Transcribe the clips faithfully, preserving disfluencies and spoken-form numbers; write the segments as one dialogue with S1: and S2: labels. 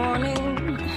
S1: morning,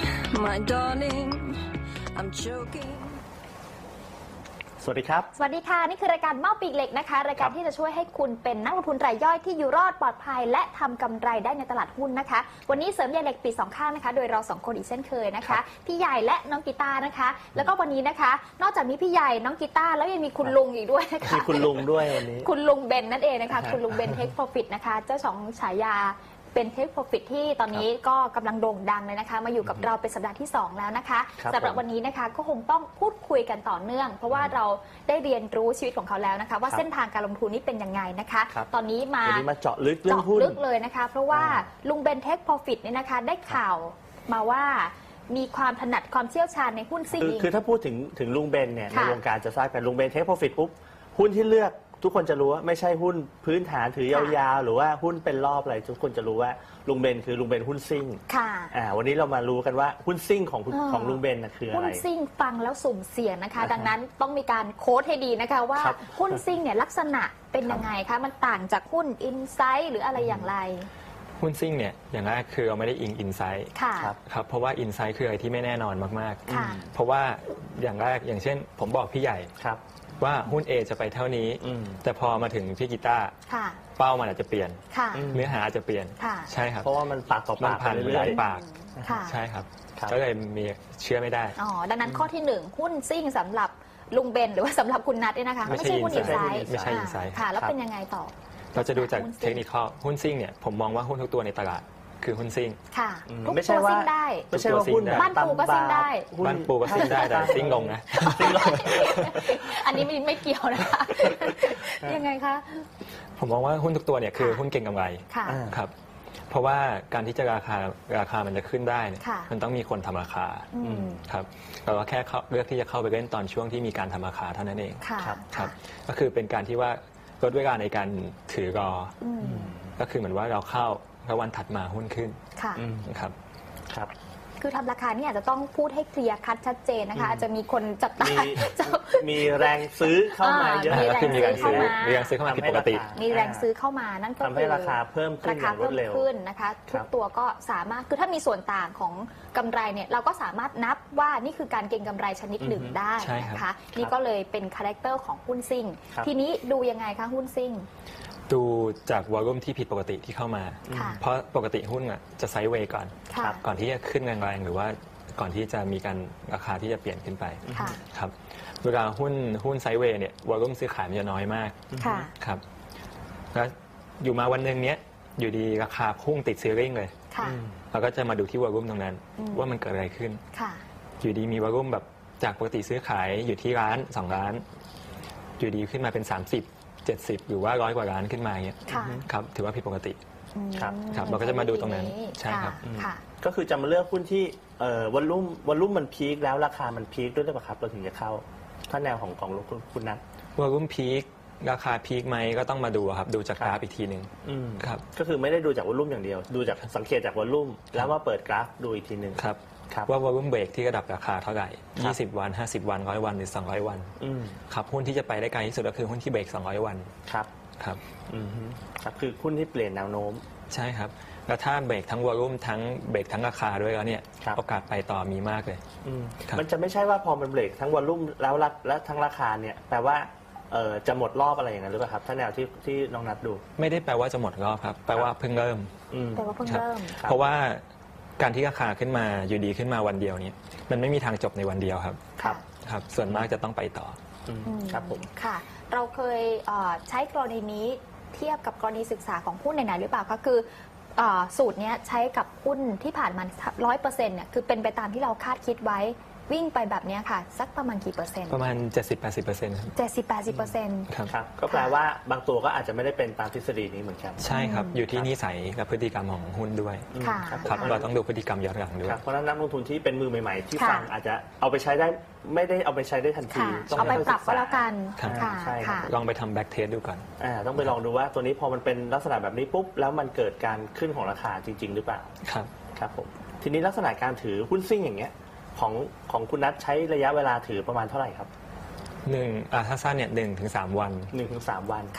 S1: my darling, I'm choking.
S2: สวัสดีครับ
S3: สวัสดีค่ะนี่คือรายการเมาปีกเหล็กนะคะรายการที่จะช่วยให้คุณเป็นนักลงทุนรายย่อยที่อยู่รอดปลอดภัยและทำกำไรได้ในตลาดหุ้นนะคะวันนี้เสริมใยเหล็กปีสองข้างนะคะโดยเราสองคนอีกเช่นเคยนะคะพี่ใหญ่และน้องกีตาร์นะคะแล้วก็วันนี้นะคะนอกจากมีพี่ใหญ่น้องกีตาร์แล้วยังมีคุณลุงอีกด้วยนะคะ
S2: มีคุณลุงด้วยวันนี้
S3: คุณลุงเบนนั่นเองนะคะคุณลุงเบนเทคโปรฟิตนะคะเจ้าของฉายาเป็นเทคโปรฟิตที่ตอนนี้ก็กำลังโด่งดังเลยนะคะมาอยู่กับเราเป็นสัปดาห์ที่สองแล้วนะคะสำหรับวันนี้นะคะก็คงต้องพูดคุยกันต่อเนื่องเพราะว่าเราได้เรียนรู้ชีวิตของเขาแล้วนะคะว่าเส้นทางการลงทุนนี้เป็นยังไงนะคะตอนนี้มา
S2: มาเจาะลึกเรื่องหุ้น
S3: ลึกเลยนะคะเพราะว่าลุงเบนเทคโปรฟิตเนี่ยนะคะได้ข่าวมาว่ามีความถนัดความเชี่ยวชาญในหุ้นซิ่ง
S2: คือถ้าพูดถึงถึงลุงเบนเนี่ยในวงการจะทราบกันลุงเบนเทคโปรฟิตปุ๊บหุ้นที่เลือกทุกคนจะรู้ว่าไม่ใช่หุ้นพื้นฐานถือยาวๆหรือว่าหุ้นเป็นรอบอะไรทุกคนจะรู้ว่าลุงเบนคือลุงเบนหุ้นซิ่ง
S3: ค่ะ
S2: อ่าวันนี้เรามารู้กันว่าหุ้นซิ่งของของลุงเบนนะคืออะไร
S3: หุ้นซิ่งฟังแล้วสุ่มเสี่ยงนะคะดังนั้นต้องมีการโค้ดให้ดีนะคะว่าหุ้นซิ่งเนี่ยลักษณะเป็นยังไงคะมันต่างจากหุ้นอินไซต์หรืออะไรอย่างไร
S4: หุ้นซิ่งเนี่ยอย่างแรกคือเราไม่ได้อิงอินไซต์ครับเพราะว่าอินไซต์คืออะไรที่ไม่แน่นอนมากๆเพราะว่าอย่างแรกอย่างเช่นผมบอกพี่ใหญ่ว่าหุ้น A จะไปเท่านี้แต่พอมาถึงพี่กีตาร์เป้ามันอาจจะเปลี่ยนเนื้อหาอาจจะเปลี่ยนใช่ครับ
S2: เพราะว่ามันปากต่อปาก
S4: ผ่านหลายปากใช่ครับก็เลยมีเชื่อไม่ได้
S3: อ๋อดังนั้นข้อที่หนึ่งหุ้นซิ่งสำหรับลุงเบนหรือว่าสำหรับคุณนัทเนี่ยนะคะไม่ใช่หุ้นอินไซต์
S4: ไม่ใช่อินไซต์
S3: ค่ะแล้วเป็นยังไงต่อ
S4: เราจะดูจากเทคนิคหุ้นซิ่งเนี่ยผมมองว่าหุ้นทุกตัวในตลาดคือหุ้นซิ่ง
S3: ค่ะไม่ใช่ว่า
S2: ไม่ใช่ว่าหุ้น
S3: บ้านปูก็ซิ่งได้
S4: บ้านปูก็ซิ่งได้แต่ซิ่งลงนะ
S2: ซิ่งลง
S3: อันนี้ไม่เกี่ยวนะคะยังไงคะ
S4: ผมมองว่าหุ้นทุกตัวเนี่ยคือหุ้นเก็งกำไรครับเพราะว่าการที่จะราคาราคามันจะขึ้นได้มันต้องมีคนทำราคาครับเราก็แค่เลือกที่จะเข้าไปเล่นตอนช่วงที่มีการทำราคาเท่านั้นเองครับก็คือเป็นการที่ว่าลดเวลาในการถือรอก็คือเหมือนว่าเราเข้าแล้ววันถัดมาหุ้นขึ้น
S3: ค่ะ
S4: ครับ
S2: ครับ
S3: คือทำราคานี่อาจจะต้องพูดให้เคลียร์คัดชัดเจนนะคะอาจจะมีคนจับตา
S2: มีแรงซื้อเข้ามาเยอะ
S4: คือมีแรงซื้อมีแรงซื้อเข้ามาผิดปกติ
S3: มีแรงซื้อเข้ามานั่นก็
S2: ทำให้ราคาเพิ่มขึ้น
S3: ราคาเพิ่มขึ้นนะคะทุกตัวก็สามารถคือถ้ามีส่วนต่างของกำไรเนี่ยเราก็สามารถนับว่านี่คือการเก็งกำไรชนิดหนึ่งได้นะคะนี่ก็เลยเป็นคาแรคเตอร์ของหุ้นซิ่งทีนี้ดูยังไงคะหุ้นซิ่ง
S4: ดูจากวอลลุ่มที่ผิดปกติที่เข้ามาเพราะปกติหุ้นอ่ะจะไซด์เวย์ก่อนก่อนที่จะขึ้นแรงๆหรือว่าก่อนที่จะมีการราคาที่จะเปลี่ยนขึ้นไปครับเวลาหุ้นหุ้นไซด์เวย์เนี่ยวอลลุ่มซื้อขายมันจะน้อยมากครับแล้วอยู่มาวันหนึ่งเนี้ยอยู่ดีราคาพุ่งติดซีริ่งเลยเราก็จะมาดูที่วอลลุ่มตรงนั้นว่ามันเกิดอะไรขึ้นอยู่ดีมีวอลลุ่มแบบจากปกติซื้อขายอยู่ที่ร้านสองล้านอยู่ดีขึ้นมาเป็นสามสิบเจ็ดสิบหรือว่าร้อยกว่าล้านขึ้นมาอย่างเงี้ยครับถือว่าผิดปกติ
S2: ครับ
S4: ครับเราก็จะมาดูตรงนั้นใช่ครับ
S2: ก็คือจะมาเลือกหุ้นที่เอ่อวอลลุ่มวอลลุ่มมันพีคแล้วราคามันพีคด้วยหรือเปล่าครับเราถึงจะเข้าถ้าแนวของของคุณนัท
S4: วอลลุ่มพีคราคาพีคไหมก็ต้องมาดูครับดูจากกราฟอีกทีหนึ่งครับ
S2: ก็คือไม่ได้ดูจากวอลลุ่มอย่างเดียวดูจากสังเกตจากวอลลุ่มแล้วมาเปิดกราฟดูอีกทีหนึ่ง
S4: ครับว่าวอลลุ่มเบรกที่ระดับราคาเท่าไหร่ยี่สิบวันห้าสิบวันหนึ่งร้อยวันหรือสองร้อยวันครับหุ้นที่จะไปได้ไกลที่สุดก็คือหุ้นที่เบรกสองร้อยวัน
S2: ครับ
S4: ครับ
S2: อือฮึครับคือหุ้นที่เปลี่ยนแนวโน้ม
S4: ใช่ครับแล้วถ้าเบรกทั้งวอลลุ่มทั้งเบรกทั้งราคาด้วยแล้วเนี่ยโอกาสไปต่อมีมากเลย
S2: มันจะไม่ใช่ว่าพอมันเบรกทั้งวอลลุ่มแล้วและทั้งราคาเนี่ยแปลว่าเอ่อจะหมดรอบอะไรอย่างนั้นหรือเปล่าครับถ้าแนวที่ที่น้องนัทดู
S4: ไม่ได้แปลว่าจะหมดรอบครับแปลว่าเพิ่งเริ่ม
S3: แปลว่าเพิ่งเริ่ม
S4: เพราะว่าการที่ราคาขึ้นมาอยู่ดีขึ้นมาวันเดียวนี้มันไม่มีทางจบในวันเดียวครับ
S2: ครับ
S4: ครับส่วนมากจะต้องไปต่อ
S2: ครับผม
S3: ค่ะเราเคยใช้กรณีนี้เทียบกับกรณีศึกษาของหุ้นไหนๆหรือเปล่าคะคือสูตรนี้ใช้กับหุ้นที่ผ่านมา ร้อยเปอร์เซ็นต์ เนี่ยคือเป็นไปตามที่เราคาดคิดไว้วิ่งไปแบบนี้ค่ะสักประมาณกี่เปอร์เซ็นต์
S4: ประมาณ เจ็ดสิบถึงแปดสิบเปอร์เซ็นต์ ครับ
S3: เจ็ดสิบถึงแปดสิบเปอร์เซ็นต์
S2: ครับก็แปลว่าบางตัวก็อาจจะไม่ได้เป็นตามทฤษฎีนี้เหมือนกัน
S4: ใช่ครับอยู่ที่นิสัยกับพฤติกรรมของหุ้นด้วยครับเราต้องดูพฤติกรรมย้อนหลังด้วย
S2: เพราะฉะนั้นนักลงทุนที่เป็นมือใหม่ๆที่ฟังอาจจะเอาไปใช้ได้ไม่ได้เอาไปใช้ได้ทันที
S3: ต้องเอาไปปรับก็แล้วกัน
S4: ลองไปทำแบ็กเทสดูก่อน
S2: ต้องไปลองดูว่าตัวนี้พอมันเป็นลักษณะแบบนี้ปุ๊บแล้วมันเกิดการขึ้นของราคาจริงๆหรือเปล่า
S4: ครับ
S2: ครับผมทีนี้ลักษณะการถือหุ้นซิ่งอย่างเงี้ยของของคุณนัทใช้ระยะเวลาถือประมาณเท่าไหร่ครับ
S4: หนึ่งอ่าถ้าสั้นเนี่ยหนึ่งถึงสามวัน
S2: หนึ่งถึงสามวัน
S3: ค่ะ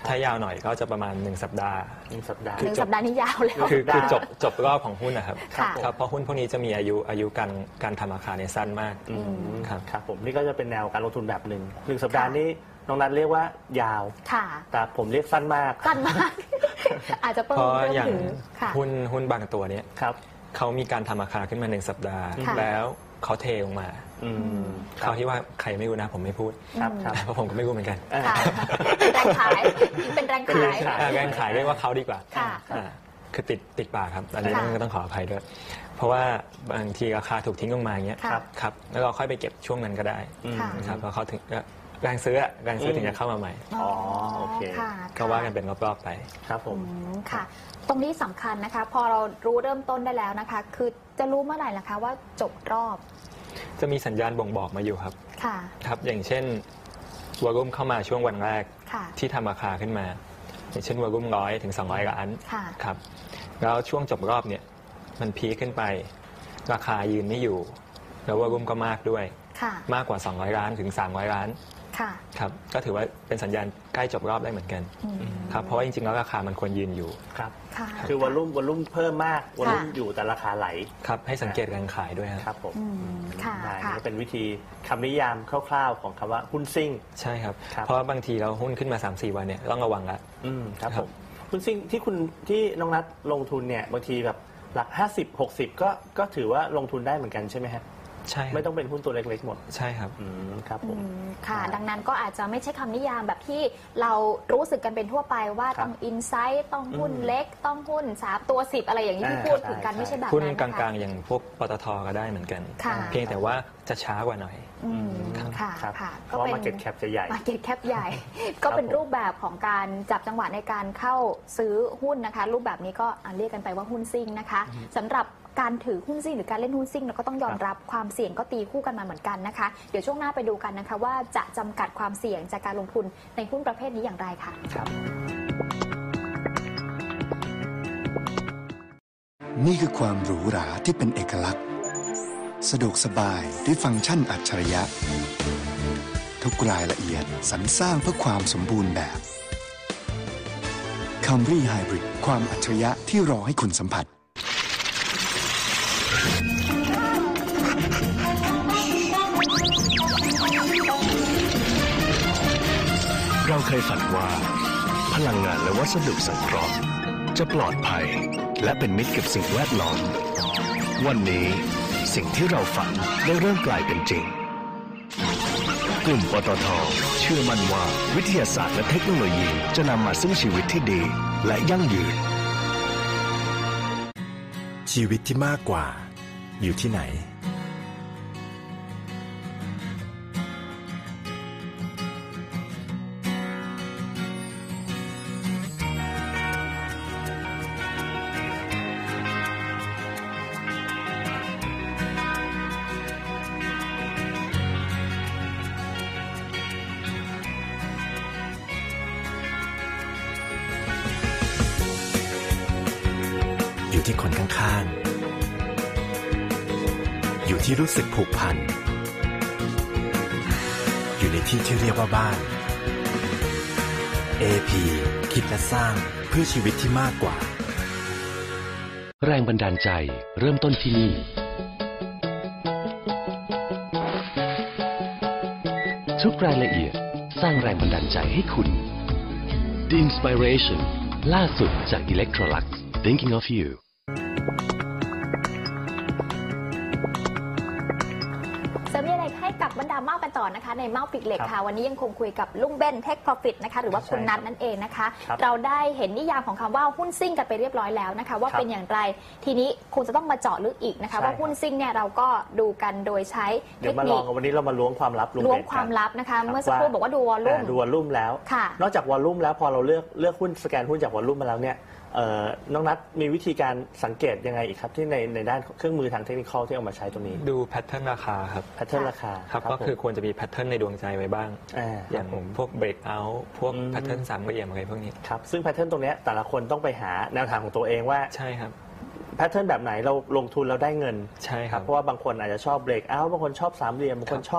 S4: ถ้ายาวหน่อยก็จะประมาณหนึ่งสัปดาห์
S2: หนึ่งสัปดาห์
S3: หนึ่งสัปดาห์นี้ยาวแล้ว
S4: คือคือจบจบรอบของหุ้นนะครับ
S3: ค่ะ
S4: ครับเพราะหุ้นพวกนี้จะมีอายุอายุการการทำราคาเนี่ยสั้นมาก
S2: อืม
S4: ครับ
S2: ครับผมนี่ก็จะเป็นแนวการลงทุนแบบหนึ่งหนึ่งสัปดาห์นี้น้องนัทเรียกว่ายาว
S3: ค่ะ
S2: แต่ผมเรียกสั้นมาก
S3: สั้นมาก อาจจะเพิ่ม
S4: เพราะ
S3: เพิ่ม
S4: อย่าง
S3: ถึงค่ะ
S4: หุ้นหุ้นบางตัวเนี่ย
S2: ครับ
S4: เขามีการทำราคาขึ้นมาหนึ่งสัปดาห์
S3: ค่ะ
S4: แล้วเขาเทลงมา
S2: อืม
S4: เขาที่ว่าใครไม่รู้นะผมไม่พูด
S2: ครับครับ
S4: เพราะผมก็ไม่รู้เหมือนกัน
S3: ค่ะเป็นแรงขายเป็นแรงขาย
S4: อ่าแรงขายเรียกว่าเขาดีกว่า
S3: ค่ะ
S4: อ่าคือติดติดปากครับอันนี้
S3: ค่ะ
S4: ต้องต้องขออภัยด้วย เพราะว่าบางทีราคาถูกทิ้งลงมาอย่างเงี้ย
S3: ค่ะ
S4: ครับแล้วเราค่อยไปเก็บช่วงนั้นก็ได้
S3: ค่ะ
S4: นะครับเพราะเขาถึงแรงซื้ออะแรงซื้อถึงจะเข้ามาใหม่
S2: อ๋อโอเค
S3: ค่ะ
S4: ก็ว่ากันเป็นรอบๆไป
S2: ครับผม
S3: อืมค่ะ ตรงนี้สำคัญนะคะ พอเรารู้เริ่มต้นได้แล้วนะคะ คือจะรู้เมื่อไหร่ล่ะคะว่าจบรอบ
S4: จะมีสัญญาณบ่งบอกมาอยู่ครับ
S3: ค่ะ
S4: ครับ อย่างเช่นวอลุ่มเข้ามาช่วงวันแรก
S3: ค่ะ
S4: ที่ทำราคาขึ้นมา อย่างเช่นวอลุ่มร้อยถึงสองร้อยล้าน
S3: ค่ะ
S4: ครับแล้วช่วงจบรอบเนี่ยมันพีคขึ้นไป ราคายืนไม่อยู่ แล้ววอลุ่มก็มากด้วย
S3: ค่ะ
S4: มากกว่าสองร้อยล้านถึงสามร้อยล้าน
S3: ค่ะ
S4: ครับก็ถือว่าเป็นสัญญาณใกล้จบรอบได้เหมือนกัน
S3: อืม
S4: ครับเพราะว่าจริงๆแล้วราคามันควรยืนอยู่
S2: ครับ
S3: ค่ะ
S2: คือวอลลุ่มวอลลุ่มเพิ่มมากวอลลุ่มอยู่แต่ราคาไหล
S4: ครับให้สังเกตการขายด้วย
S2: ค
S4: ค
S2: รั
S4: รั
S2: บบ ผม
S3: อืมค่ะ
S2: ได้
S3: ค่ะ
S2: นี่เป็นวิธีคำนิยามคร่าวๆของคำว่าหุ้นซิ่ง
S4: ใช่ครับ
S2: ครับ
S4: เพราะว่าบางทีเราหุ้นขึ้นมา สามสี่ วันเนี่ยต้องระวังละ
S2: อืมครับ
S4: ครั
S2: ผ
S4: บ
S2: มหุ้นซิ่งที่คุณที่น้องนัทลงทุนเนี่ยบางทีแบบหลักห้าสิบ หกสิบก็ก็ถือว่าลงทุนได้เหมือนกันใช่ไหมฮะ
S4: ใช่ครับ
S2: ไม่ต้องเป็นหุ้นตัวเล็กๆหมด
S4: ใช่ครับ
S2: อืมครับผม
S3: อืมค่ะ
S2: ครับ
S3: ดังนั้นก็อาจจะไม่ใช่คำนิยามแบบที่เรารู้สึกกันเป็นทั่วไปว่า
S2: ครับ
S3: ต้องอินไซต์ต้องหุ้น
S2: อืม
S3: เล็ก ต้องหุ้นสามตัวสิบอะไรอย่างนี้ที่
S2: อ่า
S3: พูดถึงกัน
S2: ใช่
S3: ไม่ใช่แบบ
S4: หุ้น
S3: นั้น
S4: ก
S3: นะคะ
S4: ลางๆ อย่างพวกปตทก็ได้เหมือนกัน
S3: ค่ะ
S4: เพียงแต่ว่าจะช้ากว่าหน่อย
S3: อืมค่ะ
S2: ครับ
S3: ค่ะ
S2: เพราะว่า market cap จะใหญ่
S3: มาเก็ตแคปใหญ่ ก็เป็น
S2: ผม
S3: รูปแบบของการจับจังหวะในการเข้าซื้อหุ้นนะคะ รูปแบบนี้ก็อ่ะเรียกกันไปว่าหุ้นซิ่งนะคะสำหรับการถือหุ้นซิ่งหรือการเล่นหุ้นซิ่งเราก็ต้องยอมรับความเสี่ยงก็ตีคู่กันมาเหมือนกันนะคะ เดี๋ยวช่วงหน้าไปดูกันนะคะ ว่าจะจำกัดความเสี่ยงจากการลงทุนในหุ้นประเภทนี้อย่างไรค่ะ
S2: ครับ
S5: นี่คือความหรูหราที่เป็นเอกลักษณ์ สะดวกสบายด้วยฟังก์ชันอัจฉริยะ ทุกรายละเอียดสรรสร้างเพื่อความสมบูรณ์แบบ Camry Hybrid ความอัจฉริยะที่รอให้คุณสัมผัส
S6: เราเคยฝันว่า พลังงานและวัสดุสังเคราะห์จะปลอดภัยและเป็นมิตรกับสิ่งแวดล้อม วันนี้สิ่งที่เราฝันได้เริ่มกลายเป็นจริง กลุ่มปตท.เชื่อมั่นว่าวิทยาศาสตร์และเทคโนโลยีจะนำมาซึ่งชีวิตที่ดีและยั่งยืน
S7: ชีวิตที่มากกว่าอยู่ที่ไหน อยู่ที่คนข้างๆ อยู่ที่รู้สึกผูกพัน อยู่ในที่ที่เรียกว่าบ้าน เอ พี คิดและสร้างเพื่อชีวิตที่มากกว่า
S8: แรงบันดาลใจเริ่มต้นที่นี่ ทุกรายละเอียดสร้างแรงบันดาลใจให้คุณ The Inspiration ล่าสุดจาก Electrolux Thinking of You
S3: เสริมอะไรให้กับบรรดาเมากันต่อนะคะในเมาปิกเหล็ก
S2: ครับ
S3: ค่ะวันนี้ยังคงคุยกับลุงเบนเทคโปรฟิตนะคะหรือว่าคุณ
S2: ใช่
S3: นัทนั่นเองนะคะ
S2: ครับ
S3: เราได้เห็นนิยามของคำว่าหุ้นซิ่งกันไปเรียบร้อยแล้วนะคะว่า
S2: ครับ
S3: เป็นอย่างไรทีนี้คงจะต้องมาเจาะลึกอีกนะคะ
S2: ใช่
S3: ว่าหุ้นซิ่งเนี่ยเราก็ดูกันโดยใช้เท
S2: เดี๋ยว
S3: ค
S2: มาล
S3: นิ
S2: อ
S3: ค
S2: งกันวันนี้เรามาล้วงความลับลุง
S3: ล้วง
S2: เบน
S3: ความ
S2: กัน
S3: ลับนะคะ
S2: ครับ
S3: เมื่อสักครู่บอกว่าดูวอลลุ่ม
S2: อ่าดูวอลลุ่มแล้ว
S3: ค่ะ
S2: นอกจากวอลลุ่มแล้วพอเราเลือกเลือกหุ้นสแกนหุ้นจากวอลลุ่มมาแล้วเนี่ยเอ่อน้องนัทมีวิธีการสังเกตยังไงอีกครับที่ในในด้านเครื่องมือทางเทคนิคที่เอามาใช้ตรงนี้
S4: ดูแพทเทิร์นราคาครับ
S2: แพทเทิร์นราคา
S4: ครับก็คือควรจะมีแพทเทิร์นในดวงใจไว้บ้าง
S2: อ่า
S4: อย่าง
S2: ครับผม
S4: พวกเบรกเอาท์พวก
S2: อืม
S4: แพทเทิร์นสามเหลี่ยมอะไรพวกนี้
S2: ครับซึ่งแพทเทิร์นตรงเนี้ยแต่ละคนต้องไปหาแนวทางของตัวเองว่า
S4: ใช่ครับ
S2: แพทเทิร์นแบบไหนเราลงทุนแล้วได้เงิน
S4: ใช่
S2: ค
S4: ค
S2: รั
S4: รั
S2: บบ เพราะว่าบางคนอาจจะชอบเบรกเอาท์บางคนชอบสามเหลี่ยมบางคน
S4: ครับ
S2: ชอบ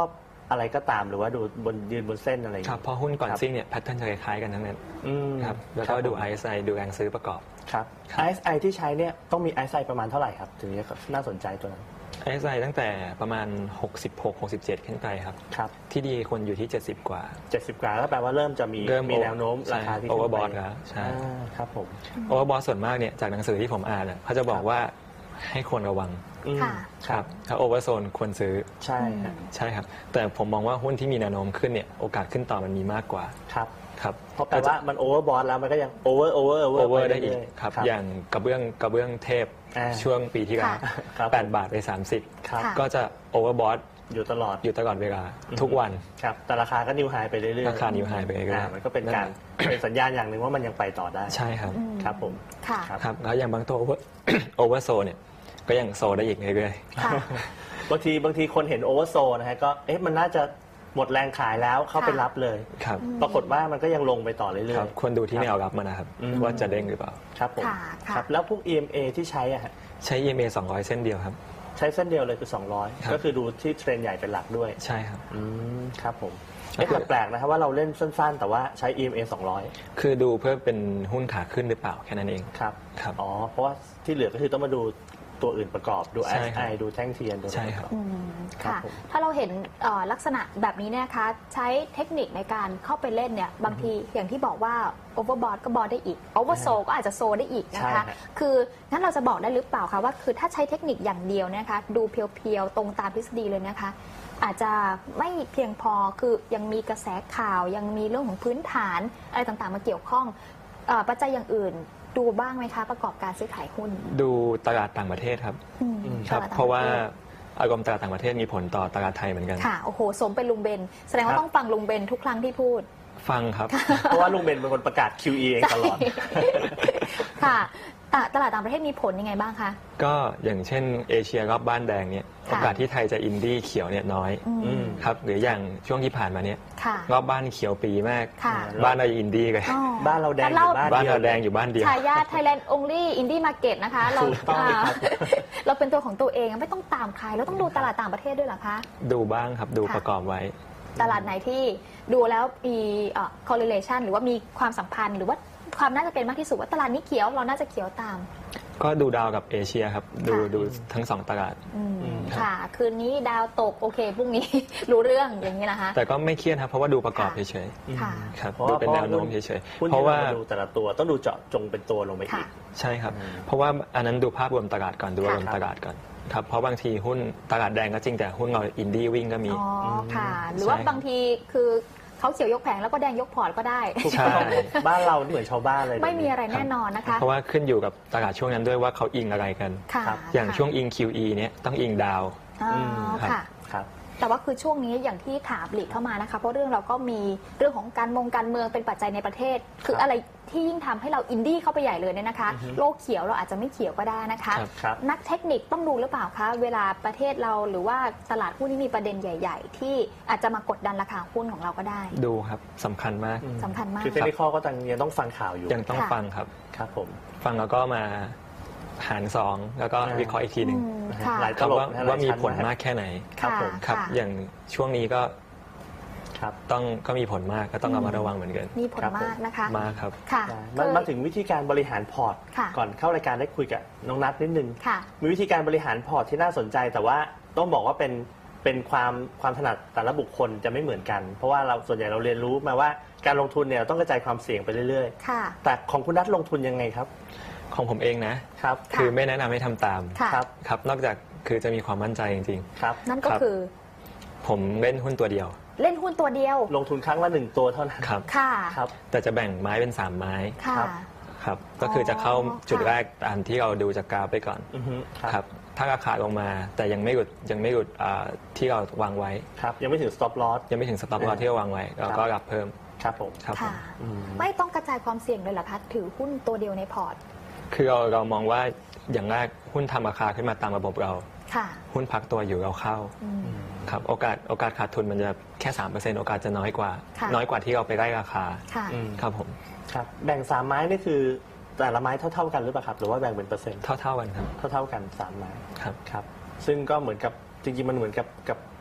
S2: อะไรก็ตามหรือว่าดูบนยืนบนเส้นอะไรอย่าง
S4: ครับ
S2: เงี้ย
S4: เพราะหุ้นก่อนซิ่งเนี่ยแพทเทิร์นจะคล้ายๆกันทั้งนั้น
S2: อืม
S4: ครับแล้วก็ดู ไอ เอส ไอ ดูแรงซื้อประกอบ
S2: ครับ
S4: ครับ
S2: ไอ เอส ไอ ที่ใช้เนี่ยต้องมี ไอ เอส ไอ ประมาณเท่าไหร่ครับถึงจะน่าสนใจตัวนั้น
S4: ไอ เอส ไอ ตั้งแต่ประมาณหกสิบหก หกสิบเจ็ดขึ้นไปครับ
S2: ครับ
S4: ที่ดีคนอยู่ที่เจ็ดสิบกว่า
S2: เจ็ดสิบกว่าก็แปลว่าเริ่มจะมี
S4: เริ่ม
S2: มีแนวโน้มราคาที่
S4: โอเวอ
S2: ขึ้
S4: ร์
S2: น
S4: บ
S2: ไป
S4: อทแล้วใช่
S2: อ่าครับผม
S4: โอเวอร์บอทส่วนมากเนี่ยจากหนังสือที่ผมอ่านอะเขาจะบอกว่าให้ควรระวัง
S2: อืม
S3: ค่ะ
S2: ครับ
S4: ถ้าโอเวอร์โซนควรซื้อ
S2: ใช่ฮะ
S4: ใช่ครับแต่ผมมองว่าหุ้นที่มีแนวโน้มขึ้นเนี่ยโอกาสขึ้นต่อมันมีมากกว่า
S2: ครับ
S4: ครับ
S2: เพราะแปลว่ามันโอเวอร์บอทแล้วมันก็ยังโอเวอร์โอเวอร์โอเวอ
S4: โอ
S2: ร์
S4: เวอร์ได้อีกครับอย่างกระเบื้องกระเบื้องเทพ
S2: อ่า
S4: ช่วงปีที่แล้ว
S2: ครับ
S4: แปดบาทไปสามสิบ
S2: ครับ
S3: ค่ะ
S4: ก็จะโอเวอร์บอท
S2: อยู่ตลอด
S4: อยู่ตลอดเวลาทุกวัน
S2: ครับแต่ราคาก็นิวไฮไปเรื่อยๆ
S4: ราคานิวไฮไปเรื่อยๆ
S2: อ่ามันก็เป็นการ เป็นสัญญาณอย่างหนึ่งว่ามันยังไปต่อได้
S4: ใช่ครับ
S2: ครับผม
S3: ค่ะ
S2: ครับ
S4: ครับแล้วอย่างบางตัวโอเวอร์ โอเวอร์โซเนี่ยก็ยังโซได้อีกเรื่อย
S3: ค่ะ
S2: บางทีบางทีคนเห็นโอเวอร์โซนะฮะก็เอ๊ะมันน่าจะหมดแรงขายแล้วเข้าไป
S3: ค่ะ
S2: รับเลย
S4: ๆครับ
S2: ปรากฏว่ามันก็ยังลงไปต่อเรื่
S4: ค
S2: อ
S4: รั
S2: ย
S4: บควรดูที่แนวรับมันนะครับ
S2: อืม
S4: ว่าจะเด้งหรือเปล่า
S2: ๆครับผม
S3: ค่ะค่ะ
S2: ครับแล้วพวก อี เอ็ม เอ ที่ใช้อะฮะ
S4: ใช้ อี เอ็ม เอ สองร้อยเส้นเดียวครับ
S2: ใช้เส้นเดียวเลยคือ สองร้อย
S4: ครับ
S2: ก็คือดูที่เทรนใหญ่เป็นหลักด้วย
S4: ใช่ครับ
S2: อืมครับผมเอ๊ะแปลกๆนะครับว่าเราเล่นสั้นๆ แต่ว่าใช้ อี เอ็ม เอ สองร้อย
S4: คือดูเพื่อเป็นหุ้นขาขึ้นหรือเปล่าแค่นั้นเอง
S2: ครับ
S4: ครับ
S2: อ๋อเพราะว่าที่เหลือก็คือต้องมาดูตัวอื่นประกอบดู
S4: ใช่
S2: เอส
S4: ครั
S2: ไอบ ดูแท่งเทียนดูอะ
S4: ใช่
S2: ไร
S4: ครับ
S3: อืม
S2: ครับ
S3: ค่ะ
S2: ผม
S3: ถ้าเราเห็นเอ่อลักษณะแบบนี้เนี่ยนะคะใช้เทคนิคในการเข้าไปเล่นเนี่ยบางทีอย่างที่บอกว่าโอเวอร์บอทก็บอทได้อีกโอเวอร์โซก็อาจจะโซได้อีกนะ
S2: ใช่
S3: คะ
S2: ฮะ
S3: คืองั้นเราจะบอกได้หรือเปล่าคะว่าคือถ้าใช้เทคนิคอย่างเดียวเนยนะคะดูเพียวๆตรงตามทฤษฎีเลยนะคะ อาจจะไม่เพียงพอคือยังมีกระแสข่าว ยังมีเรื่องของพื้นฐานอะไรต่างๆมาเกี่ยวข้องเอ่อปัจจัยอย่างอื่นดูบ้างไหมคะประกอบการซื้อขายหุ้น
S4: ดูตลาดต่างประเทศครับ
S3: อืม
S4: ครับ
S3: ตลดต่ง
S4: เพราะว่า
S3: ปศ
S4: อารมณ์ตลาดต่างประเทศมีผลต่อตลาดไทยเหมือนกัน
S3: ค่ะ โอ้โห สมเป็นลุงเบน แสดงว่า
S2: ครับ
S3: ต้องฟังลุงเบนทุกครั้งที่พูด
S4: ฟังครับ
S2: เพราะว่าลุงเบนเป็นคนประกาศ คิว อี เองตลอด
S3: ค่ะตตลาดต่างประเทศมีผลยังไงบ้างคะ
S4: ก็อย่างเช่นเอเชียรอบบ้านแดงเนี่ย
S3: ค่ะ
S4: โอกาสที่ไทยจะอินดี้เขียวเนี่ยน้อย
S3: อืม
S4: ครับหรืออย่างช่วงที่ผ่านมาเนี่ย
S3: ค่ะ
S4: รอบบ้านเขียวปีมาก
S3: ค่ะ
S4: บ้านเราอินดี้เลย
S3: อ๋อ
S2: บ้านเราแดง
S3: แต่
S2: อยู่บ้าน
S4: บ้าน
S2: เดียว
S4: เราแดงอยู่บ้านเดียว
S3: ฉายา Thailand Only Indie Market นะคะ เรา
S2: ถูกต้อง
S3: อ่า
S2: ครับ
S3: เราเป็นตัวของตัวเองไม่ต้องตามใคร แล้วต้องดูตลาดต่างประเทศด้วยเหรอคะ
S4: ดูบ้างครับดู
S3: ค่ะ
S4: ประกอบไว้
S3: ตลาดไหนที่ดูแล้วมีเอ่อ correlation หรือว่ามีความสัมพันธ์ หรือว่าความน่าจะเป็นมากที่สุดว่าตลาดนี้เขียวเราน่าจะเขียวตาม
S4: ก็ดูดาวกับเอเชียครับ ดู
S3: ค่ะ
S4: ดูทั้งสองตลาด
S3: อืม
S4: ครับ
S3: ค่ะ คืนนี้ดาวตกโอเคพรุ่งนี้ รู้เรื่องอย่างนี้นะคะ
S4: แต่ก็ไม่เครียดครับเพราะว่าดูประกอบ
S3: ค่ะ
S4: เฉย
S3: ค่ะ
S4: ๆครับ
S2: เพราะ
S4: ดู
S2: ว่า
S4: เป็นแนวโน้มเฉย
S2: หุ้น
S4: ๆเพ
S2: ที่
S4: ราะ
S2: เรา
S4: ว่า
S2: มาดูแต่ละตัวต้องดูเจาะจงเป็นตัวลงไปอี
S3: ค่ะ
S2: ก
S4: ใช่ครับ
S2: อืม
S4: เพราะว่าอันนั้นดูภาพรวมตลาดก่อนดูอารมณ์
S2: ค่ะ
S4: ตลาดก่อนครับเพราะบางทีหุ้นตลาดแดงก็จริงแต่หุ้นเราอินดี้วิ่งก็มี
S3: อ๋อค่ะ หรือว่า
S4: ใช่
S3: บางทีคือเขาเขียวยกแผงแล้วก็แดงยกพอร์ตก็ได้
S2: ถูก
S4: ใช่
S2: ต้องบ้านเราเหมือนชาวบ้านเลย
S3: ไม่มีอะไรแน่นอนนะคะ
S4: เพราะว่าขึ้นอยู่กับตลาดช่วงนั้นด้วยว่าเขาอิงอะไรกัน
S3: ค่ะ
S4: อย่าง
S3: ค่ะ
S4: ช่วงอิง คิว อี เนี่ยต้องอิงดาว
S3: อ๋อ
S4: ครับ
S3: ค่ะ
S2: ครับ
S3: แต่ว่าคือช่วงนี้อย่างที่ถามหลีกเข้ามานะคะ เพราะเรื่องเราก็มีเรื่องของการมงการเมืองเป็นปัจจัยในประเทศ คืออะไรที่ยิ่งทำให้เราอินดี้เข้าไปใหญ่เลยเนี่ยนะคะ โลกเขียวเราอาจจะไม่เขียวก็ได้นะคะ
S4: ครับ
S2: ครับ
S3: นักเทคนิคต้องดูหรือเปล่าคะเวลาประเทศเราหรือว่าตลาดหุ้นที่มีประเด็นใหญ่ ๆ ที่อาจจะมากดดันราคาหุ้นของเราก็ได้
S4: ดูครับสำคัญมาก
S3: สำคัญมาก
S2: คือเทคนิคก็ต้องยังต้องฟังข่าวอยู่
S4: ยังต้อง
S3: ค่ะ
S4: ฟังครับ
S2: ครับผม
S4: ฟังแล้วก็มาหารสองแล้วก็
S2: อ่า
S4: วิเคราะห์อีกทีหนึ่ง
S3: อืมค่ะ
S2: หลาย
S4: ครับว่า
S2: ตลบนะ
S4: ว่ามี
S2: หลายชั้น
S4: ผล
S2: นะ
S4: มากแค่ไหน
S2: ครับผม
S4: ครับ
S3: ค่ะ
S4: อย่างช่วงนี้ก็
S2: ครับ
S4: ต้องก็มีผลมากก็ต้องระมัดระวังเหมือนกัน
S3: มีผล
S2: ครับผม
S3: มากนะคะ
S4: มากครับ
S3: ค่ะ
S2: มามาถึงวิธีการบริหารพอร์ต
S3: ค่ะ
S2: ก่อนเข้ารายการได้คุยกับน้องนัทนิดนึง
S3: ค่ะ
S2: มีวิธีการบริหารพอร์ตที่น่าสนใจ แต่ว่าต้องบอกว่าเป็นเป็นความความถนัดแต่ละบุคคลจะไม่เหมือนกัน เพราะว่าเราส่วนใหญ่เราเรียนรู้มาว่าการลงทุนเนี่ยเราต้องกระจายความเสี่ยงไปเรื่อย
S3: ค่ะ
S2: ๆ แต่ของคุณนัทลงทุนยังไงครับ
S4: ของผมเองนะ
S2: ครับ
S3: ค่ะ
S4: คือไม่แนะนำให้ทำตาม
S3: ค่ะ
S2: ครับ
S4: ครับ นอกจากคือจะมีความมั่นใจจริง
S2: ครับ
S3: นั่นก็
S4: ครับ
S3: คือ
S4: ๆ ผมเล่นหุ้นตัวเดียว
S3: เล่นหุ้นตัวเดียว
S2: ลงทุนครั้งละหนึ่งตัวเท่านั้น
S4: ครับ
S3: ค่ะ
S2: ครับ
S4: แต่จะแบ่งไม้เป็นสามไม้
S3: ค่ะ
S2: ครับ
S4: ครับ ก็คือจะเข้าจุด
S3: ค่ะ
S4: แรกตามที่เราดูจากกราฟไปก่อน
S2: อือฮึค
S4: ค
S2: รั
S4: รับ บ ถ้าราคาลงมาแต่ยังไม่หลุดยังไม่หลุดอ่าที่เราวางไว้
S2: ครับยังไม่ถึง stop loss
S4: ยังไม่ถึงสต็อปลอสที่เราวางไว้เราก็รับเพิ่ม
S2: ครับผม
S4: ครับผม
S3: ค่ะ
S2: อืม
S3: ไม่ต้องกระจายความเสี่ยงเลยเหรอคะถือหุ้นตัวเดียวในพอร์ต
S4: คือเราเรามองว่าอย่างแรกหุ้นทำราคาขึ้นมาตามระบบเรา
S3: ค่ะ
S4: หุ้นพักตัวอยู่เราเข้า
S3: อืม
S4: ครับโอกาสโอกาสขาดทุนมันจะแค่ สามเปอร์เซ็นต์ โอกาสจะน้อยกว่า
S3: ค่ะ
S4: น้อยกว่าที่เราไปไล่ราคา
S3: ค่ะ
S2: อืม
S4: ครับผม
S2: ครับแบ่งสามไม้นี่คือแต่ละไม้เท่าๆกันหรือเปล่าครับ หรือว่าแบ่งเป็นเปอร์เซ็นต์
S4: เท่าๆกันครับ
S2: เท่าๆกันสามไม้
S4: ครับ
S2: ครับซึ่งก็เหมือนกับจริงๆมันเหมือนกับกับท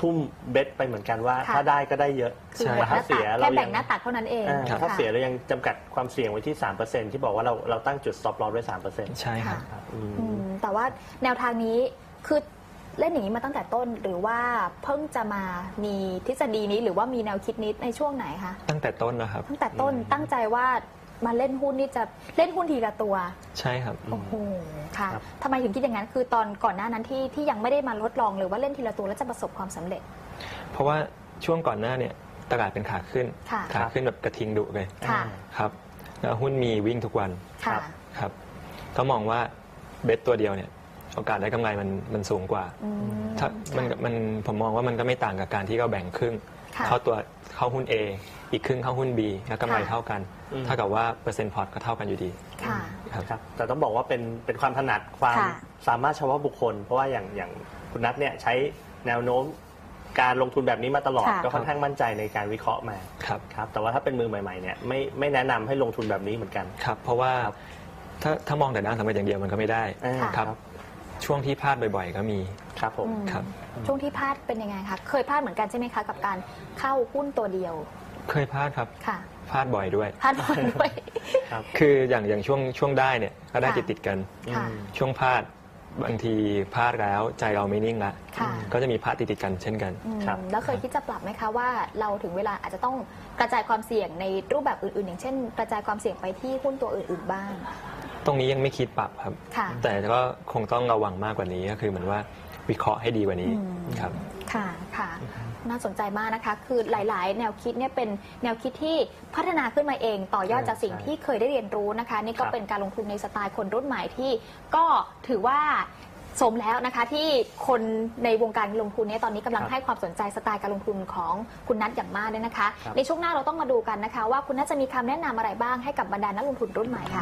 S2: ทุ่มเบ็ดไปเหมือนกันว่า
S3: ค่ะ
S2: ถ้าได้ก็ได้เยอะ
S3: คือ
S2: แต่ถ้าเสีย
S3: แค่
S2: เรา
S3: แบ่
S2: ยัง
S3: งหน้าตักเท่านั้นเอง
S2: อ่า
S3: ค่ะ
S2: ถ้าเสียเรายังจำกัดความเสี่ยงไว้ที่ สามเปอร์เซ็นต์ ที่บอกว่าเราเราตั้งจุด stop loss ไว้ สามเปอร์เซ็นต์
S4: ใช่ครับ
S3: ค่ะ
S2: อืม
S3: อืมแต่ว่าแนวทางนี้คือเล่นอย่างนี้มาตั้งแต่ต้นหรือว่าเพิ่งจะมามีทฤษฎีนี้หรือว่ามีแนวคิดนี้ในช่วงไหนคะ
S4: ตั้งแต่ต้นนะครับ
S3: ตั้งแต่ต้นตั้งใจว่ามาเล่นหุ้นนี่จะเล่นหุ้นทีละตัว
S4: ใช่ครับ
S3: โอ้โหค่ะ
S2: ครับ
S3: ทำไมถึงคิดอย่างนั้นคือตอนก่อนหน้านั้นที่ที่ยังไม่ได้มาทดลองหรือว่าเล่นทีละตัวแล้วจะประสบความสำเร็จ
S4: เพราะว่าช่วงก่อนหน้าเนี่ยตลาดเป็นขาขึ้น
S3: ค่ะ
S4: ขาขึ้นแบบกระทิงดุเลย
S3: ค่ะ
S4: ครับแล้วหุ้นมีวิ่งทุกวัน
S3: ค่ะ
S4: ครับก็มองว่าเบ็ดตัวเดียวเนี่ยโอกาสได้กำไรมันมันสูงกว่า
S3: อืม
S4: ถ้ามันมันผมมองว่ามันก็ไม่ต่างกับการที่เราแบ่งครึ่ง
S3: ค่ะ
S4: เข้าตัวเข้าหุ้น A อีกครึ่งเข้าหุ้น B แล้วกำไร
S3: ค่ะ
S4: เท่ากัน
S2: อืม
S4: เท่ากับว่าเปอร์เซ็นต์พอร์ตก็เท่ากันอยู่ดี
S3: ค่ะ
S4: ครับ
S2: ครับแต่ต้องบอกว่าเป็นเป็นความถนัดความ
S3: ค่ะ
S2: สามารถเฉพาะบุคคล เพราะว่าอย่างอย่างคุณนัทเนี่ยใช้แนวโน้มการลงทุนแบบนี้มาตลอด
S3: ค่ะ
S2: ก็ค่อนข้างมั่นใจในการวิเคราะห์มา
S4: ครับ
S2: ครับแต่ว่าถ้าเป็นมือใหม่ๆเนี่ยไม่ไม่แนะนำให้ลงทุนแบบนี้เหมือนกัน
S4: ครับ เพราะว่าถ้าถ้ามองแต่ด้านสำเร็จอย่างเดียวมันก็ไม่ได้
S2: อ่า
S4: ครับ ช่วงที่พลาดบ่อยๆ ก็มี
S2: ครับผม
S3: อืม
S4: ครับ
S3: ช่วงที่พลาดเป็นยังไงคะเคยพลาดเหมือนกันใช่ไหมคะกับการเข้าหุ้นตัวเดียว
S4: เคยพลาดครับ
S3: ค่ะ
S4: พลาดบ่อยด้วย
S3: พลาดบ่อยด้วย
S2: ครับ
S4: คืออย่างอย่างช่วงช่วงได้เนี่ยก็ได้
S3: ค่ะ
S4: ติดติดๆกัน
S3: ค่ะ
S4: ช่วงพลาดบางทีพลาดแล้วใจเราไม่นิ่งละ
S3: ค่ะ
S4: ก็จะมีพลาดติดติดๆกันเช่นกัน
S3: อืม
S2: ครับ
S3: แล้วเคยคิดจะปรับไหมคะว่าเราถึงเวลาอาจจะต้องกระจายความเสี่ยงในรูปแบบอื่นๆ อย่างเช่น กระจายความเสี่ยงไปที่หุ้นตัวอื่นๆบ้าง
S4: ตรงนี้ยังไม่คิดปรับครับ
S3: ค่ะ
S4: แต่ก็คงต้องระวังมากกว่านี้ก็คือเหมือนว่าวิเคราะห์ให้ดีกว่านี้
S3: อืม
S4: ครับ
S3: ค่ะค่ะ น่าสนใจมากนะคะ คือหลาย ๆ แนวคิดเนี่ยเป็นแนวคิดที่พัฒนาขึ้นมาเอง ต่อยอดจากสิ่ง
S2: ใช่
S3: ที่เคยได้เรียนรู้นะคะ นี่ก็
S2: ครับ
S3: เป็นการลงทุนในสไตล์คนรุ่นใหม่ที่ก็ถือว่าสมแล้วนะคะที่คนในวงการลงทุนเนี่ยตอนนี้กำลัง
S2: ครับ
S3: ให้ความสนใจสไตล์การลงทุนของคุณนัทอย่างมากเลยนะคะ
S2: ครับ
S3: ในช่วงหน้าเราต้องมาดูกันนะคะ ว่าคุณนัทจะมีคำแนะนำอะไรบ้างให้กับบรรดานักลงทุนรุ่นใหม่ค่ะ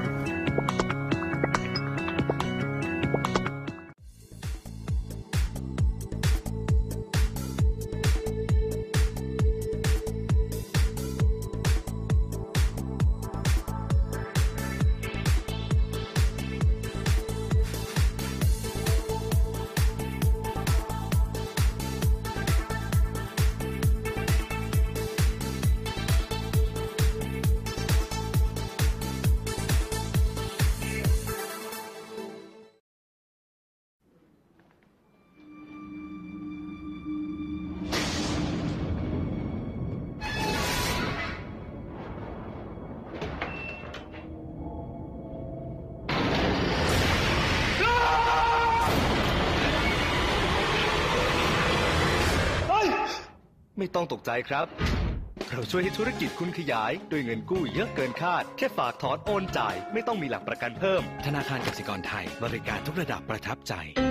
S9: ไม่ต้องตกใจครับ เราช่วยให้ธุรกิจคุณขยายด้วยเงินกู้เยอะเกินคาด แค่ฝากถอนโอนจ่าย ไม่ต้องมีหลักประกันเพิ่ม
S7: ธนาคารกสิกรไทยบริการทุกระดับประทับใจ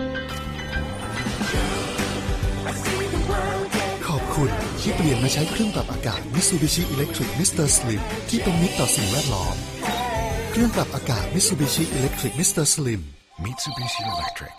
S5: ขอบคุณที่เปลี่ยนมาใช้เครื่องปรับอากาศ Mitsubishi Electric มิสเตอร์ Slim ที่เป็นมิตรต่อสิ่งแวดล้อม เครื่องปรับอากาศ Mitsubishi Electric มิสเตอร์ Slim Mitsubishi Electric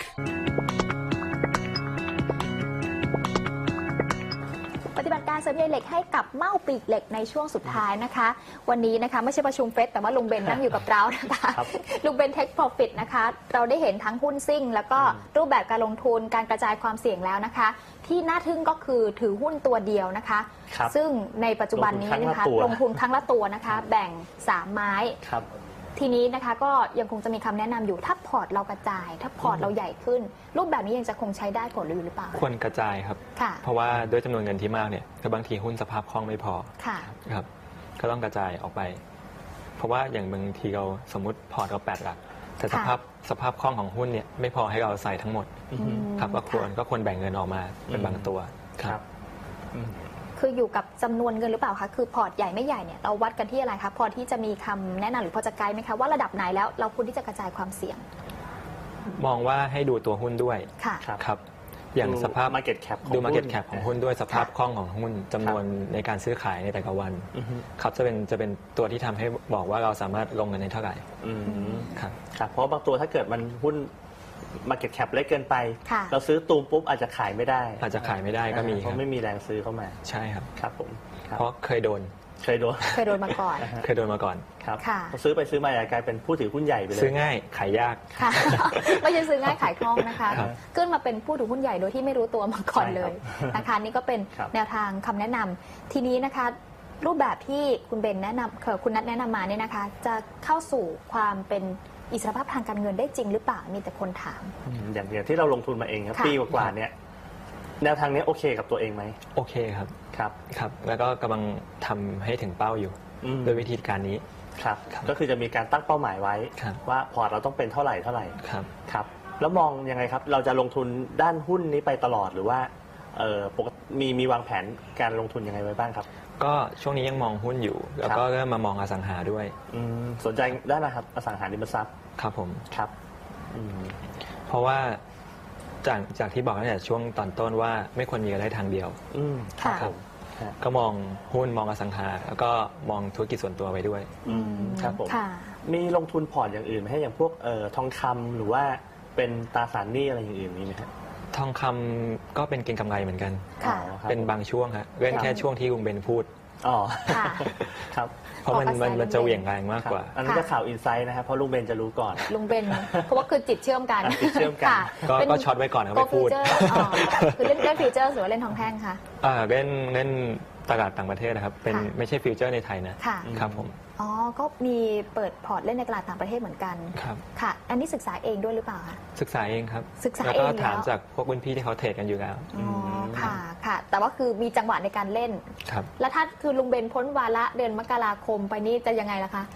S3: ปฏิบัติการเสริมใยเหล็กให้กับเม้าปีกเหล็กในช่วงสุดท้ายนะคะ วันนี้นะคะไม่ใช่ประชุมเฟดแต่ว่าลุงเบนนั่งอยู่กับเรานะคะ
S2: ครับ
S3: ลุงเบนเทคโปรฟิตนะคะเราได้เห็นทั้งหุ้นซิ่ง แล้วก็รูปแบบการลงทุนการกระจายความเสี่ยงแล้วนะคะ ที่น่าทึ่งก็คือถือหุ้นตัวเดียวนะคะ
S2: ครับ
S3: ซึ่งในปัจจุบันนี้นะคะ
S2: ล
S3: ล
S2: ง
S3: ง
S2: ทุ
S3: ทุ
S2: น
S3: น
S2: ค
S3: ค
S2: รั้
S3: รั้
S2: ง
S3: ง
S2: ละ
S3: ละ
S2: ตั
S3: ตัว วนะคะ แบ่งสามไม้
S2: ครับ
S3: ทีนี้นะคะก็ยังคงจะมีคำแนะนำอยู่ถ้าพอร์ตเรากระจาย ถ้าพอร์ตเราใหญ่ขึ้น รูปแบบนี้ยังจะคงใช้ได้ผลหรือเปล่า
S4: ควรกระจายครับ
S3: ค่ะ
S4: เพราะว่าด้วยจำนวนเงินที่มากเนี่ยคือบางทีหุ้นสภาพคล่องไม่พอ
S3: ค่ะ
S4: ครับก็ต้องกระจายออกไป เพราะว่าอย่างบางทีเราสมมติพอร์ตเราแปดหลักแต่สภาพสภาพคล่องของหุ้นเนี่ยไม่พอให้เราใส่ทั้งหมด
S2: อือฮึ
S4: ครับก็ควรก็ควรแบ่งเงินออกมาเป็นบางตัว
S2: ครับ
S3: คืออยู่กับจำนวนเงินหรือเปล่าคะ คือพอร์ตใหญ่ไม่ใหญ่เนี่ยเราวัดกันที่อะไรคะ พอที่จะมีคำแนะนำหรือพอจะไกด์ไหมคะว่าระดับไหนแล้วเราควรที่จะกระจายความเสี่ยง
S4: มองว่าให้ดูตัวหุ้นด้วย
S3: ค่ะ
S2: ครับ
S4: ครับ อย่างสภาพ
S2: ดู market cap ของ
S4: ดู market
S2: หุ้น
S4: cap ของหุ้นด้วยสภาพคล่องของหุ้นจำนวนในการซื้อขายในแต่ละวัน
S2: อือฮึ
S4: ครับจะเป็นจะเป็นตัวที่ทำให้บอกว่าเราสามารถลงเงินในเท่าไหร่
S2: อืม
S4: ครับ
S2: ครับเพราะบางตัวถ้าเกิดมันหุ้น market cap เล็กเกินไป
S3: ค่ะ
S2: เราซื้อตูมปุ๊บอาจจะขายไม่ได้
S4: อาจจะขายไม่ได้ก็มี
S2: เพ
S4: ครับ
S2: ราะไม่มีแรงซื้อเข้ามา
S4: ใช่ครับ
S2: ครับผมครับ
S4: เพราะเคยโดน
S2: เคยโดน
S3: เคยโดนมาก่อน
S4: เคยโดนมาก่อน
S2: ครับพอซื้อไปซื้อมากลายเป็นผู้ถือหุ้นใหญ่ไปเลย
S4: ซื้อง่ายขายยาก
S3: ค่ะไม่ใช่ซื้อง่ายขายคล่องนะคะขึ้นมาเป็นผู้ถือหุ้นใหญ่โดยที่ไม่รู้ตัวมาก่อนเลยนะคะนี่ก็เป็นแนวทางคำแนะนำทีนี้นะคะรูปแบบที่คุณเบนแนะนำคุณนัทแนะนำมาเนี่ยนะคะจะเข้าสู่ความเป็นอิสรภาพทางการเงินได้จริงหรือเปล่ามีแต่คนถาม
S2: อย่างอย่างที่เราลงทุนมาเองครับปีกว่าๆเนี่ยแนวทางนี้โอเคกับตัวเองไหม
S4: โอเคครับ
S2: ครับ
S4: ครับแล้วก็กำลังทำให้ถึงเป้าอยู่โดยวิธีการนี้
S2: ครับก็คือจะมีการตั้งเป้าหมายไว้ว่าพอร์ตเราต้องเป็นเท่าไหร่เท่าไหร่
S4: ครับ
S2: ครับแล้วมองยังไงครับเราจะลงทุนด้านหุ้นนี้ไปตลอดหรือว่าเออปกติมีมีวางแผนการลงทุนยังไงไว้บ้างครับ
S4: ก็ช่วงนี้ยังมองหุ้นอยู่แล้วก็เริ่มมามองอสังหาด้วย
S2: สนใจด้านนะครับอสังหาริมทรัพย์
S4: ครับผม
S2: ครับ
S4: เพราะว่าจากจากที่บอกตั้งแต่ช่วงตอนต้นว่าไม่ควรมีอะไรทางเดียว
S2: ครับ
S4: ก็มองหุ้นมองอสังหาแล้วก็มองธุรกิจส่วนตัวไปด้วย
S2: ครับผมมีลงทุนพอร์ตอย่างอื่นไหมให้อย่างพวกเอ่อทองคำหรือว่าเป็นตราสารหนี้อะไรอย่างอื่นมีไหมครับ
S4: ทองคำก็เป็นเก็งกำไรเหมือนกันเป็นบางช่วงครับเล่นแค่ช่วงที่ลุงเบนพูด
S2: อ๋อครับ
S4: เพราะมันมันมันจะเหวี่ยงแรงมากกว่า
S2: อันนี้ก็ข่าวอินไซต์นะครับเพราะลุงเบนจะรู้ก่อน
S3: ลุงเบนเพราะว่าคือจิตเชื่อมกัน
S2: จิตเชื่อมกัน
S4: ก็ช็อตไว้ก่อนเขาไม่พูด
S3: คือเล่นเล่นฟิวเจอร์หรือว่าเล่นทองแท่งคะ
S4: อ่าเล่นเล่นตลาดต่างประเทศนะครับเป็นไม่ใช่ฟิวเจอร์ในไทยนะ
S3: ครั
S4: บผม
S3: อ๋อก็มีเปิดพอร์ตเล่นในตลาดต่างประเทศเหมือนกัน
S4: ครับ
S3: ค่ะอันนี้ศึกษาเองด้วยหรือเปล่าคะ
S4: ศึกษาเองครับ
S3: ศึกษาเอง
S4: แล้วก็ถามจากพวกรุ่นพี่ที่เขาเทรดกันอยู่แล้ว
S3: อ๋อค่ะค่ะแต่ว่าคือมีจังหวะในการเล่น
S4: ครับ
S3: แล้วถ้าคือลุงเบนพ้นวาระเดือนมกราคมไปนี่จะยังไงล่ะคะ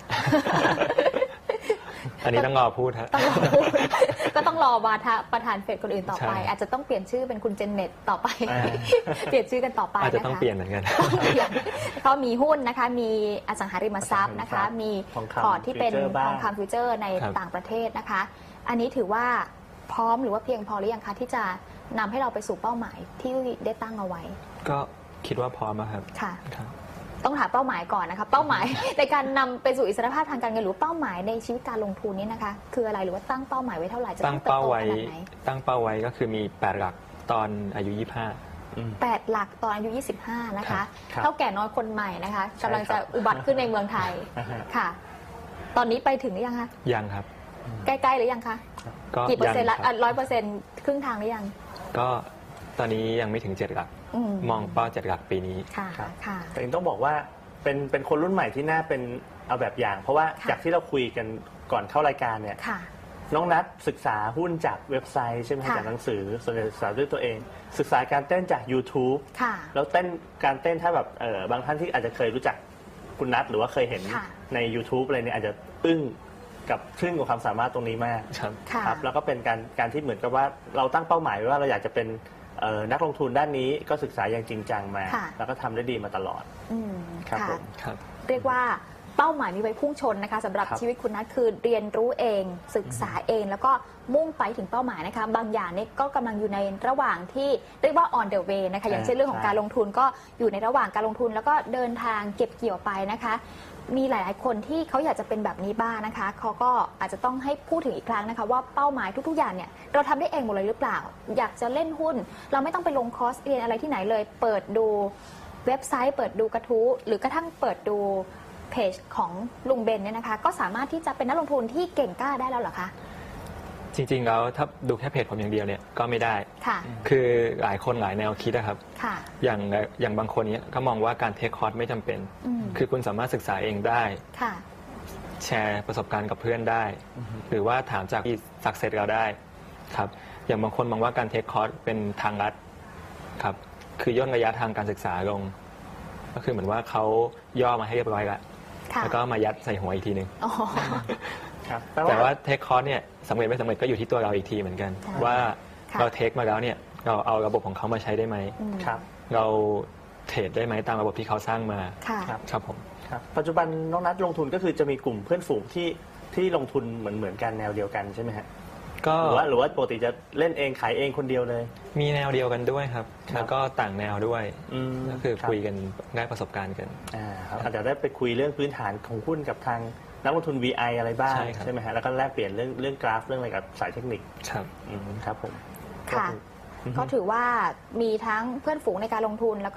S4: อันนี้ต้องรอพูดฮะ
S3: ต้องรอพูดก็ต้องรอวาทะประธานเฟดคนอื่นต่อไปอาจจะต้องเปลี่ยนชื่อเป็นคุณเจนเน็ตต่อไปเปลี่ยนชื่อกันต่อไป
S4: อาจจะต้องเปลี่ยนเหมือนกัน
S3: ก็มีหุ้นนะคะมีอสังหาริมทรัพย์นะคะมีพอร์ตที่เป็นทองคำฟิวเจอร์ในต่างประเทศนะคะอันนี้ถือว่าพร้อมหรือว่าเพียงพอหรือยังคะที่จะนำให้เราไปสู่เป้าหมายที่ได้ตั้งเอาไว้
S4: ก็คิดว่าพร้อมครับ
S3: ค่ะต้องหาเป้าหมายก่อนนะคะเป้าหมายในการนำไปสู่อิสรภาพทางการเงินหรือเป้าหมายในชีวิตการลงทุนนี้นะคะคืออะไรหรือว่าตั้งเป้าหมายไว้เท่าไหร่จะ
S4: ตั้งเป้าไว้ตั้งเป้าไว้ก็คือมีแปดหลักตอนอายุยี่สิบห้า
S3: แปดหลักตอนอายุยี่สิบห้านะคะเท่าแก่น้อยคนใหม่นะคะกำลังจะอุบัติขึ้นในเมืองไทยค่ะตอนนี้ไปถึงหรือยังคะ
S4: ยังครับ
S3: ใกล้ๆหรือยังคะกี่เปอร์เซ็นต์ละร้อยเปอร์เซ็นต์ครึ่งทางหรือยัง
S4: ก็ตอนนี้ยังไม่ถึงเจ็ดหลักมองเป้าเจ็ดหลักปีนี้
S3: ค่ะค่ะ
S2: แต่ยังต้องบอกว่าเป็นเป็นคนรุ่นใหม่ที่น่าเป็นเอาแบบอย่างเพราะว่าจากที่เราคุยกันก่อนเข้ารายการเนี่ยน้องนัทศึกษาหุ้นจากเว็บไซต์ใช่ไหมจากหนังสือส่วนใหญ่ศึกษาด้วยตัวเองศึกษาการเต้นจาก YouTube แล้วเต้นการเต้นถ้าแบบเออบางท่านที่อาจจะเคยรู้จักคุณนัทหรือว่าเคยเห็นใน YouTube อะไรเนี่ยอาจจะอึ้งกับทึ่งกับความสามารถตรงนี้มากครับแล้วก็เป็นการการที่เหมือนกับว่าเราตั้งเป้าหมายไว้ว่าเราอยากจะเป็นนักลงทุนด้านนี้ก็ศึกษาอย่างจริงจังมาแล้วก็ทำได้ดีมาตลอด
S3: ครับผมเรียกว่าเป้าหมายมีไว้พุ่งชนนะคะสำหรับชีวิตคุณนัทคือเรียนรู้เองศึกษาเองแล้วก็มุ่งไปถึงเป้าหมายนะคะบางอย่างนี่ก็กำลังอยู่ในระหว่างที่เรียกว่า on the way นะคะอย่างเช่นเรื่องของการลงทุนก็อยู่ในระหว่างการลงทุนแล้วก็เดินทางเก็บเกี่ยวไปนะคะมีหลายๆคนที่เขาอยากจะเป็นแบบนี้บ้างนะคะเขาก็อาจจะต้องให้พูดถึงอีกครั้งนะคะว่าเป้าหมายทุกๆอย่างเนี่ยเราทำได้เองหมดเลยหรือเปล่าอยากจะเล่นหุ้นเราไม่ต้องไปลงคอร์สเรียนอะไรที่ไหนเลยเปิดดูเว็บไซต์เปิดดูกระทู้หรือกระทั่งเปิดดูเพจของลุงเบนเนี่ยนะคะก็สามารถที่จะเป็นนักลงทุนที่เก่งกล้าได้แล้วเหรอคะ
S4: จริงๆแล้วถ้าดูแค่เพจผมอย่างเดียวเนี่ยก็ไม่ได้คือหลายคนหลายแนวคิดนะครับอย่างอย่างบางคนเนี้ยก็มองว่าการเทคคอร์สไม่จำเป็นคือคุณสามารถศึกษาเองได้แชร์ประสบการณ์กับเพื่อนได้หรือว่าถามจากที่สักเซสเราได้ครับอย่างบางคนมองว่าการเทคคอร์สเป็นทางลัดครับคือย่นระยะทางการศึกษาลงก็คือเหมือนว่าเขาย่อมาให้เรียบร้อยแล้วแล้วก็มายัดใส่หัวอีกทีนึงแต่ว่าเทคคอร์สเนี่ยสำเร็จไม่สำเร็จก็อยู่ที่ตัวเราอีกทีเหมือนกันว่าเราเทคมาแล้วเนี่ยเราเอาระบบของเขามาใช้ได้ไหมเราเทรดได้ไหมตามระบบที่เขาสร้างมาครับผม
S2: ปัจจุบันน้องนัทลงทุนก็คือจะมีกลุ่มเพื่อนฝูงที่ที่ลงทุนเหมือนเหมือนกันแนวเดียวกันใช่ไหมฮะ
S4: ก็
S2: หรือว่าหรือว่าปกติจะเล่นเองขายเองคนเดียวเลย
S4: มีแนวเดียวกันด้วยครับแล้วก็ต่างแนวด้วยก็คือคุยกันได้ประสบการณ์กัน
S2: อาจจะได้ไปคุยเรื่องพื้นฐานของหุ้นกับทางนักลงทุน วี ไอ อะไรบ้างใช่ไหมฮะแล้วก็แลกเปลี่ยนเรื่องเรื่องกราฟเรื่องอะไรกับสายเทคนิค
S4: ครับ
S2: ครับผม
S3: ค่ะก็ถือว่ามีทั้งเพื่อนฝูงในการลงทุนแล้วก็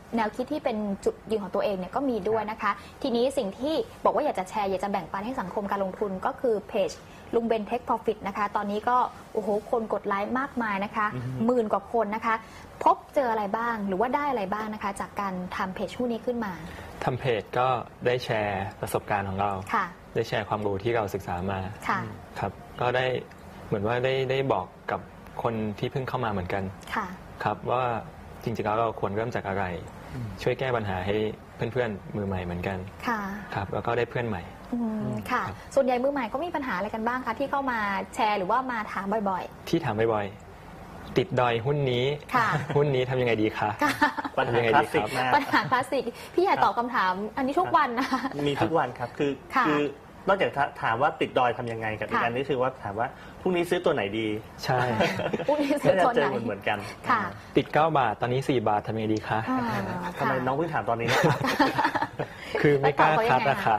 S3: แนวคิดที่เป็นจุดยืนของตัวเองเนี่ยก็มีด้วยนะคะทีนี้สิ่งที่บอกว่าอยากจะแชร์อยากจะแบ่งปันให้สังคมการลงทุนก็คือเพจลุงเบนเทคโปรฟิตนะคะตอนนี้ก็โอ้โหคนกดไลค์มากมายนะคะหมื่นกว่าคนนะคะพบเจออะไรบ้างหรือว่าได้อะไรบ้างนะคะจากการทำเพจหุ้นนี้ขึ้นมา
S4: ทำเพจก็ได้แชร์ประสบการณ์ของเราได้แชร์ความรู้ที่เราศึกษามาครับก็ได้เหมือนว่าได้ได้บอกกับคนที่เพิ่งเข้ามาเหมือนกันครับว่าจริงๆแล้วเราควรเริ่มจากอะไรช่วยแก้ปัญหาให้เพื่อนๆมือใหม่เหมือนกันครับแล้วก็ได้เพื่อนใหม่
S3: ค่ะส่วนใหญ่มือใหม่ก็มีปัญหาอะไรกันบ้างคะที่เข้ามาแชร์หรือว่ามาถามบ่อย
S4: ๆที่ถามบ่อยๆติดดอยหุ้นนี้หุ้นนี้ทำยังไงดีคะ
S2: ปัญหาคลาสสิก
S3: ปัญหาคลาสสิกพี่อยากตอบคำถามอันนี้ทุกวันนะ
S2: มีทุกวันครับคือคือนอกจากถามว่าติดดอยทำยังไงกับอีกอันนี้คือว่าถามว่าพรุ่งนี้ซื้อตัวไหนดี
S4: ใช่
S3: พรุ่งนี้ซื้อตัวไหน
S2: เหมือนกัน
S4: ติดเก้าบาทตอนนี้สี่บาททำยังไงดีคะ
S2: ทำไมน้องเพิ่งถามตอนนี้
S4: คือไม่กล้าคัดราคา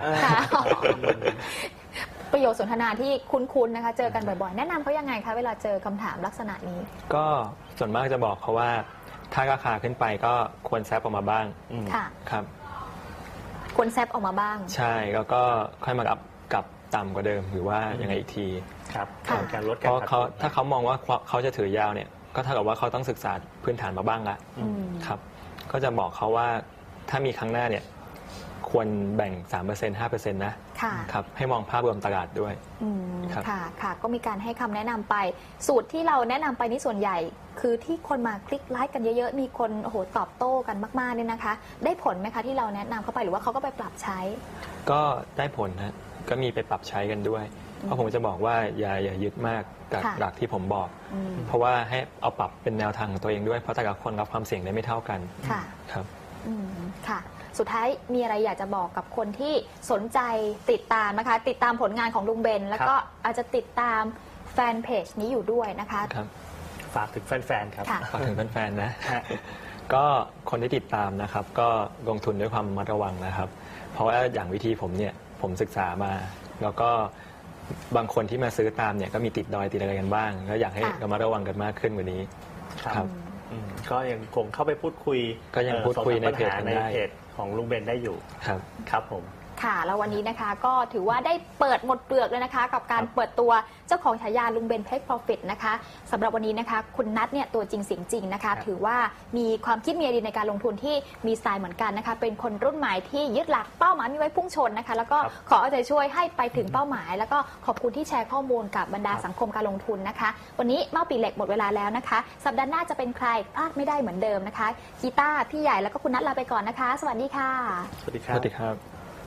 S3: ประโยคสนทนาที่คุ้นๆนะคะเจอกันบ่อยๆแนะนำเขายังไงคะเวลาเจอคำถามลักษณะนี้
S4: ก็ส่วนมากจะบอกเขาว่าถ้าราคาขึ้นไปก็ควรแซฟออกมาบ้างครับ
S3: ควรแซฟออกมาบ้าง
S4: ใช่แล้วก็ค่อยมากับกับต่ำกว่าเดิมหรือว่ายังไงอีกที
S2: ครับการลด
S4: เพราะเขาถ้าเขามองว่าเขาจะถือยาวเนี่ยก็เท่ากับว่าเขาต้องศึกษาพื้นฐานมาบ้างละครับก็จะบอกเขาว่าถ้ามีครั้งหน้าเนี่ยควรแบ่ง สามเปอร์เซ็นต์ ห้าเปอร์เซ็นต์ นะครับให้มองภาพรวมตลาดด้วย
S3: ค่ะค่ะก็มีการให้คำแนะนำไปสูตรที่เราแนะนำไปนี่ส่วนใหญ่คือที่คนมาคลิกไลค์กันเยอะๆมีคนโอ้โหตอบโต้กันมากๆเนี่ยนะคะได้ผลไหมคะที่เราแนะนำเข้าไปหรือว่าเขาก็ไปปรับใช้
S4: ก็ได้ผลนะก็มีไปปรับใช้กันด้วยเพราะผมจะบอกว่าอย่าอย่ายึดมากกับหลักที่ผมบอกเพราะว่าให้เอาปรับเป็นแนวทางของตัวเองด้วยเพราะแต่ละคนรับความเสี่ยงได้ไม่เท่ากัน
S3: ค่ะ
S4: ครับ
S3: ค่ะสุดท้ายมีอะไรอยากจะบอกกับคนที่สนใจติดตามนะคะติดตามผลงานของลุงเบนแล้วก็อาจจะติดตามแฟนเพจนี้อยู่ด้วยนะคะ
S2: ฝากถึงแฟนๆครับ
S4: ฝากถึงแฟนๆนะก็คนที่ติดตามนะครับก็ลงทุนด้วยความระมัดระวังนะครับเพราะว่าอย่างวิธีผมเนี่ยผมศึกษามาแล้วก็บางคนที่มาซื้อตามเนี่ยก็มีติดดอยติดอะไรกันบ้างแล้วอยากให้ระมัดระวังกันมากขึ้นกว่านี้ครับ
S2: ก็ยังคงเข้าไปพูดคุย
S4: ก็ยังพูดคุยในเพจ
S2: ในเพจของลุงเบนได้อยู่
S4: ครับ
S2: ครับผม
S3: ค่ะแล้ววันนี้นะคะก็ถือว่าได้เปิดหมดเปลือกเลยนะคะกับการเปิดตัวเจ้าของฉายาลุงเบนเทคโปรฟิตนะคะสำหรับวันนี้นะคะคุณนัทเนี่ยตัวจริงเสียงจริงนะคะถือว่ามีความคิดมีไอเดียในการลงทุนที่มีสไตล์เหมือนกันนะคะเป็นคนรุ่นใหม่ที่ยึดหลักเป้าหมายมีไว้พุ่งชนนะคะแล้วก็ขอเอาใจช่วยให้ไปถึงเป้าหมายแล้วก็ขอบคุณที่แชร์ข้อมูลกับบรรดาสังคมการลงทุนนะคะวันนี้เมาปีเหล็กหมดเวลาแล้วนะคะสัปดาห์หน้าจะเป็นใครพลาดไม่ได้เหมือนเดิมนะคะกีตาร์พี่ใหญ่แล้วก็คุณนัทลาไปก่อนนะคะสวัสดีค่ะ
S2: สวัสดีครับสวัสดีครับ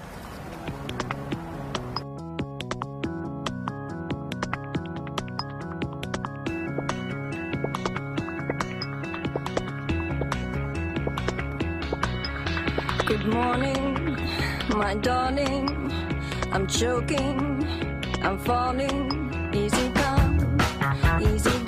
S1: Good morning, my darling. I'm choking, I'm falling. Easy come, easy